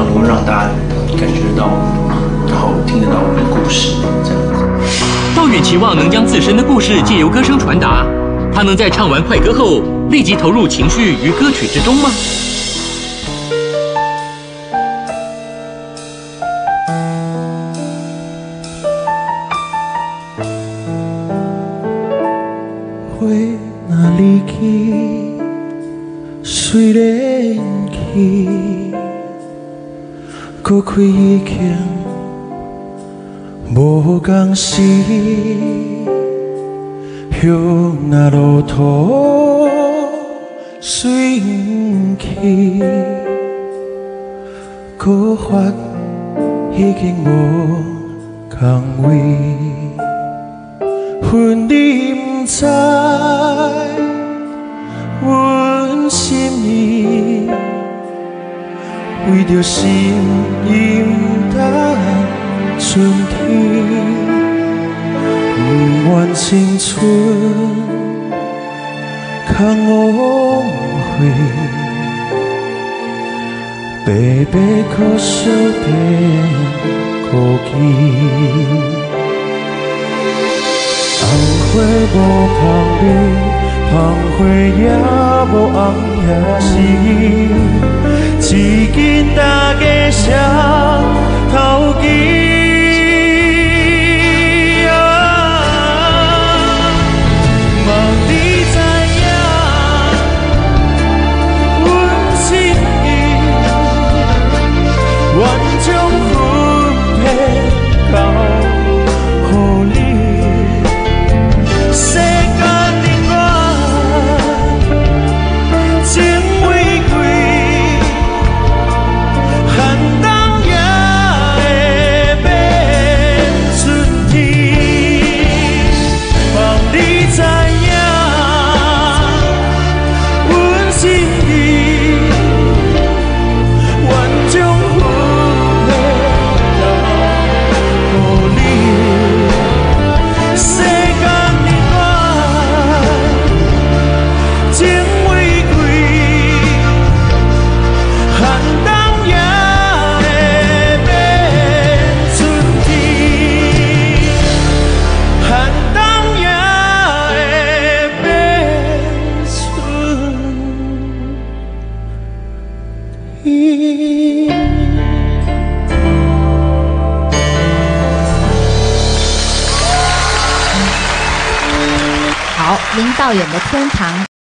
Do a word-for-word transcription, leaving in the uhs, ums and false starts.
能够让大家感觉到，然后听得到我们的故事，这样子。 道远期望能将自身的故事借由歌声传达，他能在唱完快歌后立即投入情绪与歌曲之中吗？ 花若离去，虽然去，搁开已经无共时。叶若落土随去，搁发已经无共位。恨你不知，阮心意，为着心因等春天。不愿青春空枉费，白白可惜变孤寂。红花无香味，香花也无红也是，至今大家谁头记？ 好，林道远的天堂。